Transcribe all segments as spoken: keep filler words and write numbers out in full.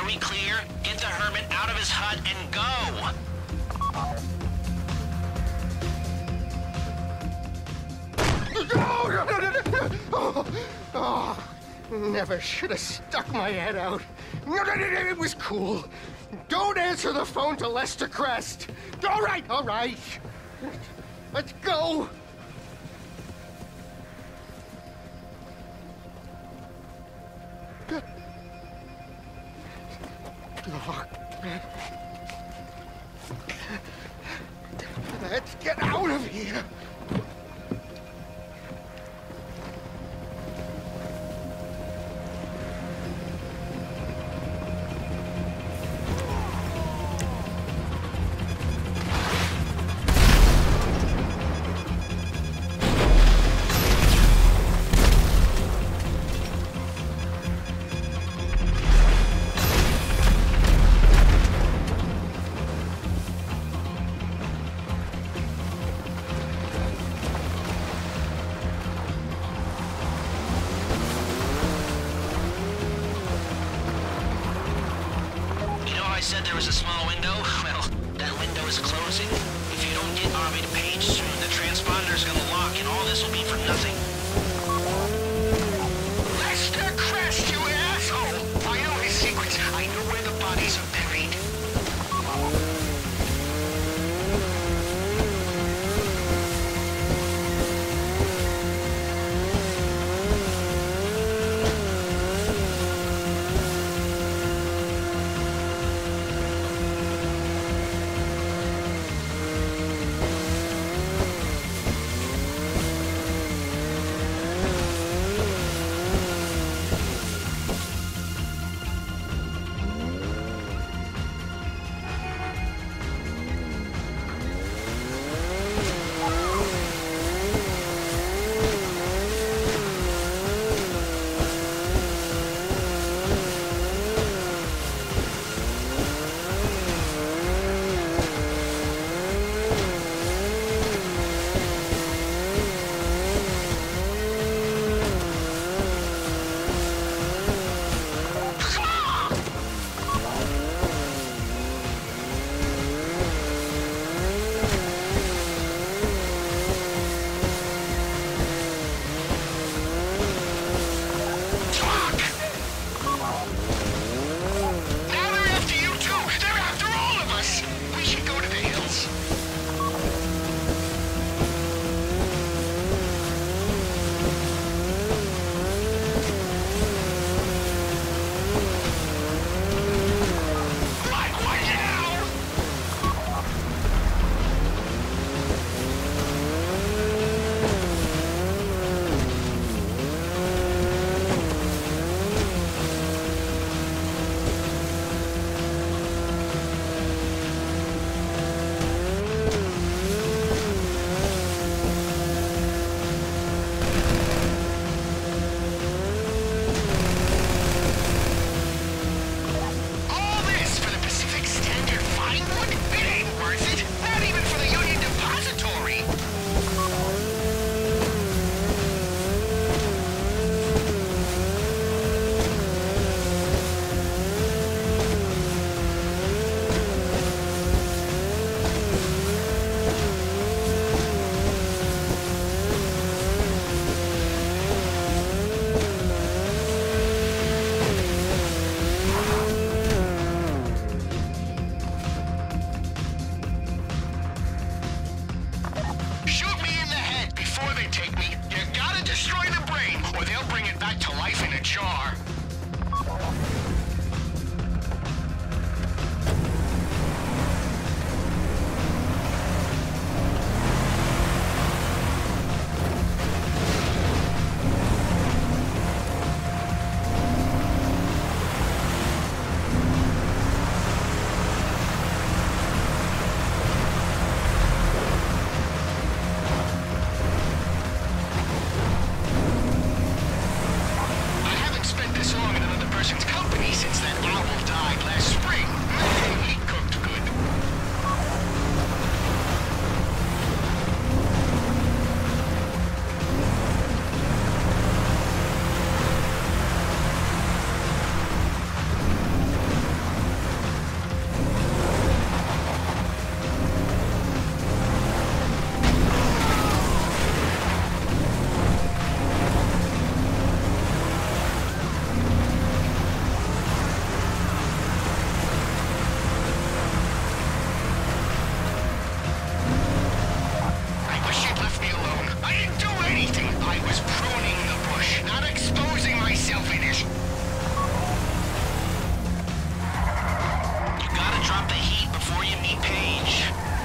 we clear? Get the hermit out of his hut and go! No, no, no, no, no. Oh, oh, never should have stuck my head out. No, no, no, no, it was cool. Don't answer the phone to Lester Crest. All right, all right. Let's go. Oh, let's get out of here. I said there was a small window? Well, that window is closing. If you don't get Army to Page soon, the transponder's gonna lock and all this will be for nothing. Lester Crest, you asshole! I know his secrets. I know where the bodies are buried. stop the heat before you meet Paige.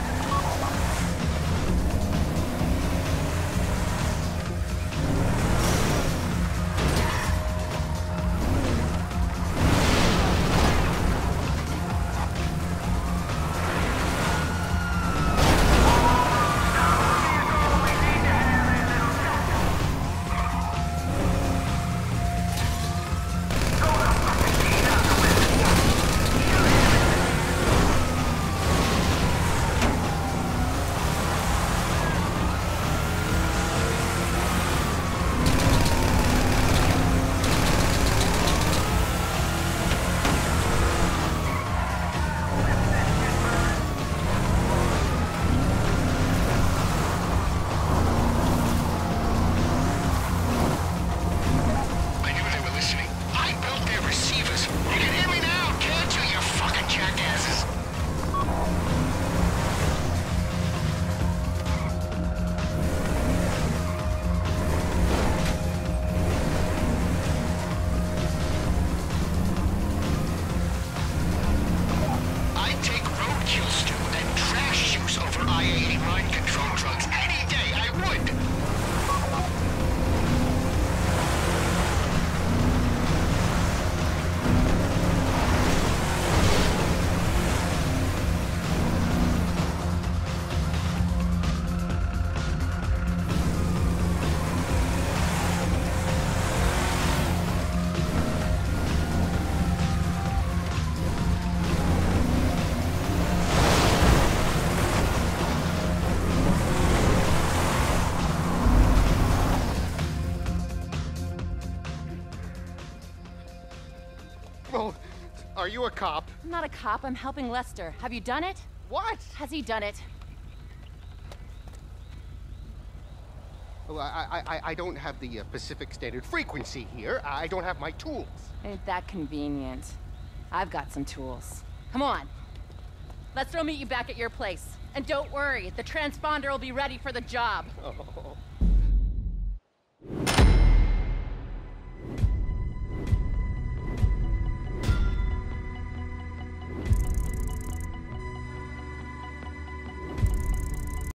Are you a cop? I'm not a cop, I'm helping Lester. Have you done it? What? Has he done it? Well, I, I, I don't have the uh, Pacific Standard frequency here. I don't have my tools. Ain't that convenient. I've got some tools. Come on. Lester will meet you back at your place. And don't worry, the transponder will be ready for the job. Oh.